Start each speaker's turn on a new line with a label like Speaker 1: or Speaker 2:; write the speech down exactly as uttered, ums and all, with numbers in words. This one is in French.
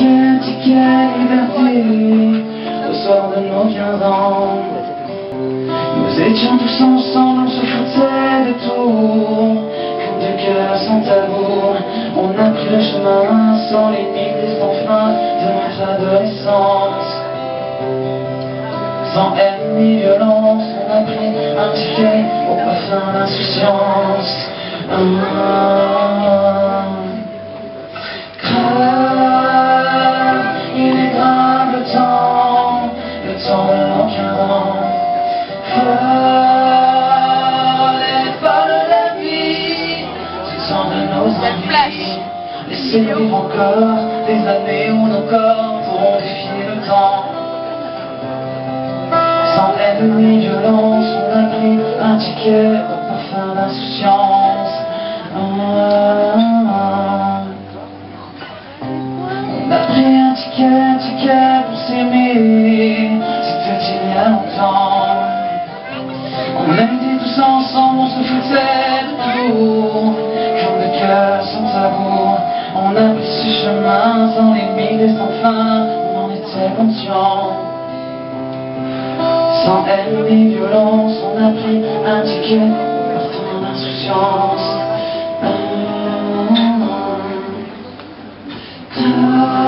Speaker 1: ticket, ticket, liberté, au soir de nos quinze ans. Nous étions tous ensemble, on se foutait de tout, comme deux cœurs sans tabou. On a pris le chemin sans limite et sans fin de notre adolescence. Sans haine ni violence, on a pris un ticket au parfum d'insouciance. Ah, grave, il est grave le temps, le temps de nos quinze ans. Folle et folle la vie, du temps de nos envies. Laissez-nous vivre encore des années où nos corps pourront défier le temps. Sans haine ni violence, on a pris un ticket au parfum d'insouciance. Ah, on a pris un ticket, un ticket pour s'aimer, c'était il y a longtemps. On était tous ensemble, on se foutait de tout, comme le cœur sans tabou. On a pris ce chemin sans limite et sans fin, on en était conscient. Sans haine ni violence, on a pris un ticket au parfum d'insouciance. Ah, ah, ah.